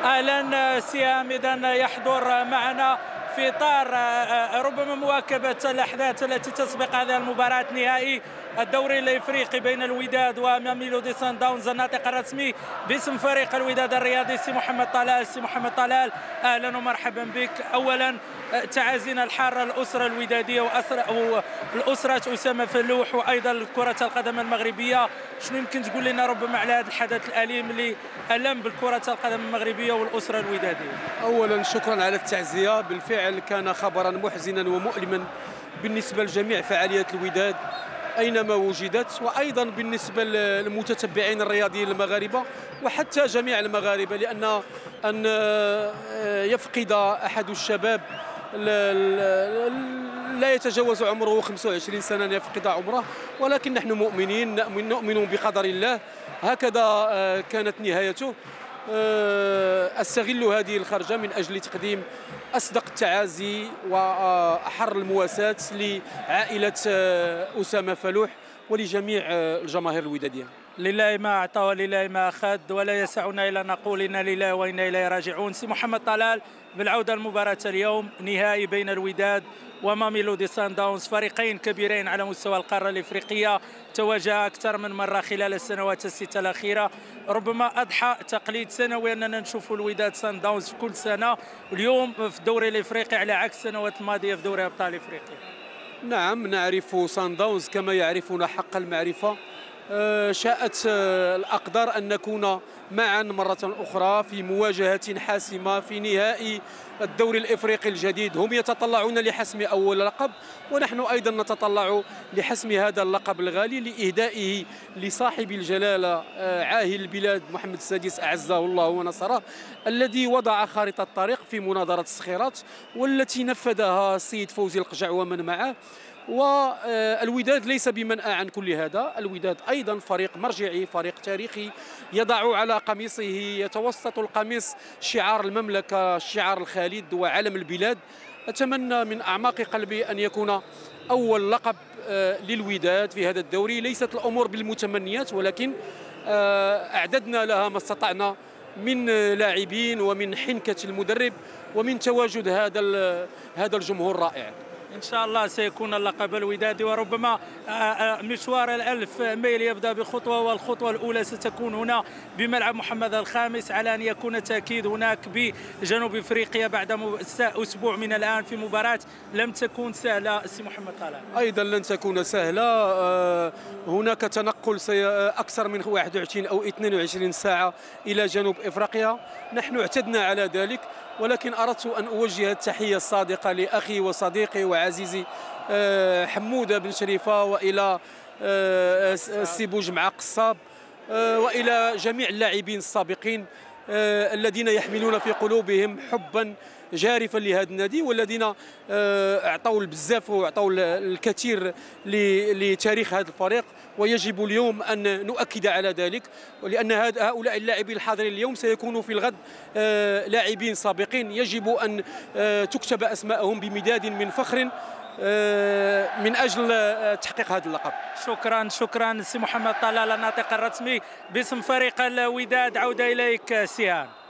اهلا سهام. اذا يحضر معنا في اطار ربما مواكبه الاحداث التي تسبق هذه المباراه نهائي الدوري الافريقي بين الوداد وميلودي سان داونز. الناطق الرسمي باسم فريق الوداد الرياضي سي محمد طلال. سي محمد طلال، اهلا ومرحبا بك. اولا تعازينا الحاره الاسره الوداديه والاسره اسامه فلوح وايضا كره القدم المغربيه. شنو يمكن تقول لنا ربما على هذا الحدث الاليم اللي الم بالكره القدم المغربيه والاسره الوداديه؟ اولا شكرا على التعزيه، بالفعل كان خبرا محزنا ومؤلما بالنسبه لجميع فعاليات الوداد اينما وجدت، وايضا بالنسبه للمتتبعين الرياضيين المغاربه وحتى جميع المغاربه، لان ان يفقد احد الشباب لا يتجاوز عمره 25 سنه ان يفقد عمره، ولكن نحن مؤمنين نؤمن بقدر الله. هكذا كانت نهايته. استغل هذه الخرجه من اجل تقديم اصدق التعازي واحر المواساة لعائله اسامه فلوح ولجميع الجماهير الوداديه. لله ما اعطى ولله ما اخذ، ولا يسعنا الا نقول انا لله وانا اليه راجعون. سي محمد طلال، بالعوده لمباراه اليوم، نهائي بين الوداد وميلودي سان داونز، فريقين كبيرين على مستوى القاره الافريقيه، تواجه اكثر من مره خلال السنوات السته الاخيره. ربما اضحى تقليد سنوي اننا نشوف الوداد سان داونز في كل سنه، اليوم في الدوري الافريقي على عكس السنوات الماضيه في دوري ابطال افريقيا. نعم، نعرف سان داونز كما يعرفون حق المعرفه. شاءت الأقدار أن نكون معا مرة أخرى في مواجهة حاسمة في نهائي الدوري الإفريقي الجديد. هم يتطلعون لحسم أول لقب، ونحن أيضا نتطلع لحسم هذا اللقب الغالي لإهدائه لصاحب الجلالة عاهل البلاد محمد السادس أعزه الله ونصره، الذي وضع خارطة الطريق في مناظرة الصخيرات والتي نفذها السيد فوزي القجع ومن معه. والوداد ليس بمنأى عن كل هذا. الوداد أيضا فريق مرجعي، فريق تاريخي، يضع على قميصه، يتوسط القميص شعار المملكة، الشعار الخالد وعلم البلاد. أتمنى من أعماق قلبي أن يكون أول لقب للوداد في هذا الدوري. ليست الأمور بالمتمنيات، ولكن أعددنا لها ما استطعنا من لاعبين ومن حنكة المدرب ومن تواجد هذا الجمهور الرائع. إن شاء الله سيكون اللقب الودادي، وربما مشوار الألف ميل يبدأ بخطوة، والخطوة الأولى ستكون هنا بملعب محمد الخامس، على أن يكون تأكيد هناك بجنوب إفريقيا بعد أسبوع من الآن في مباراة لم تكون سهلة. سي محمد طلال، أيضا لن تكون سهلة. هناك تنقل أكثر من 21 أو 22 ساعة إلى جنوب إفريقيا، نحن اعتدنا على ذلك، ولكن أردت أن أوجه التحية الصادقة لأخي وصديقي وعزيزي حمودة بن شريفة، وإلى السي بوجمعة قصاب، وإلى جميع اللاعبين السابقين الذين يحملون في قلوبهم حبا جارفا لهذا النادي، والذين اعطوا بزاف واعطوا الكثير لتاريخ هذا الفريق. ويجب اليوم ان نؤكد على ذلك، ولان هؤلاء اللاعبين الحاضرين اليوم سيكونوا في الغد لاعبين سابقين، يجب ان تكتب اسماءهم بمداد من فخر من اجل تحقيق هذا اللقب. شكرا سي محمد طلال، الناطق الرسمي باسم فريق الوداد. عودة اليك سيان.